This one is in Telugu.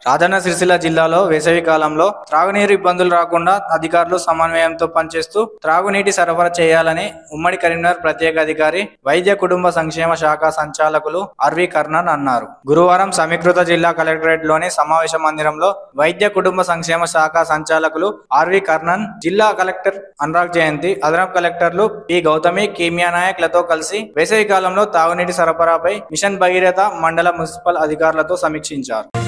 రాజన్న సిరిసిల్ల జిల్లాలో వేసవి కాలంలో త్రాగునీరు ఇబ్బందులు రాకుండా అధికారులు సమన్వయంతో పనిచేస్తూ త్రాగునీటి సరఫరా చేయాలని ఉమ్మడి కరీంనగర్ ప్రత్యేక అధికారి వైద్య కుటుంబ సంక్షేమ శాఖ సంచాలకులు ఆర్వి కర్ణన్ అన్నారు. గురువారం సమీకృత జిల్లా కలెక్టరేట్ లోని సమావేశ మందిరంలో వైద్య కుటుంబ సంక్షేమ శాఖ సంచాలకులు ఆర్వి కర్ణన్, జిల్లా కలెక్టర్ అనురాగ్ జయంతి, అదనపు కలెక్టర్లు పి గౌతమి, కీమియా నాయక్ లతో కలిసి వేసవి కాలంలో తాగునీటి సరఫరాపై మిషన్ భగీరథ మండల మున్సిపల్ అధికారులతో సమీక్షించారు.